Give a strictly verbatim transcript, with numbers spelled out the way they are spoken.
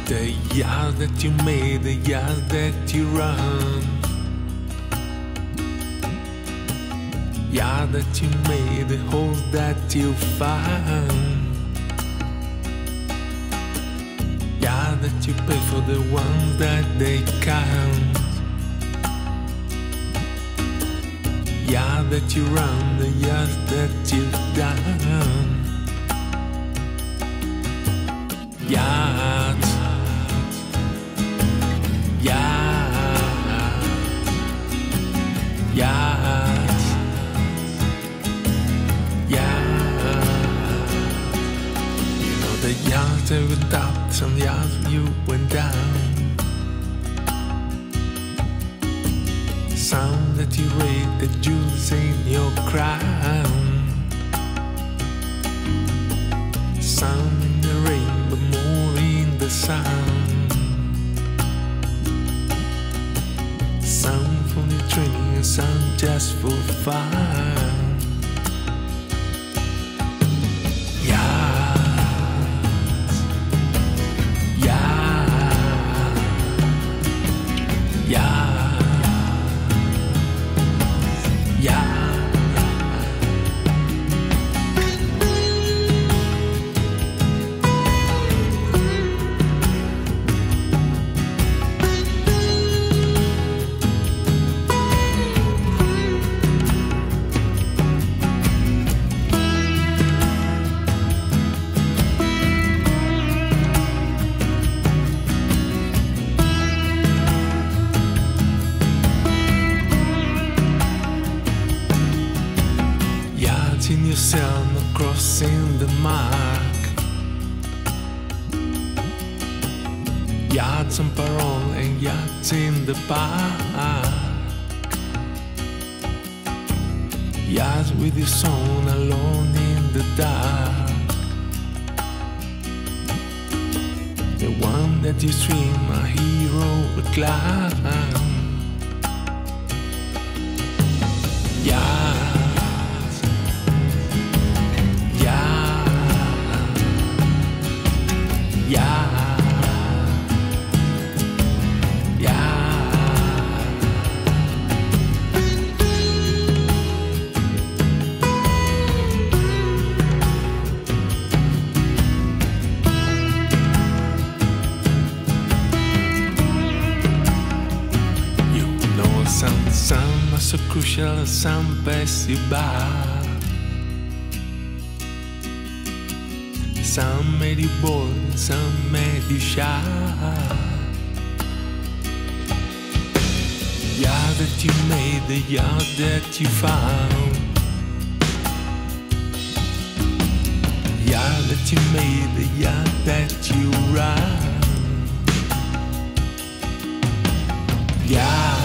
The yard that you made, the yard that you run, yard that you made, the holes that you found, yard that you pay for the ones that they count, yard that you run, the yard that you've done, yard. Yards, yards, yards. You know the yards that went up, some yards you went down, some that you raised, the jewels in your crown, some in the rain, but more in the sun. Some from the training and some just for fun. Yards, yards, yards, yards. In yourself, not crossing the mark. Yards on parole and yards in the park. Yards with your song alone in the dark. The one that you stream, a hero, a clown. Yards. Yeah, yeah. You know some some are so crucial, some pass you by. Some made you bold, some made you shy. Yard that you made, the yard that you found, yard that you made, the yard that you run. Yeah.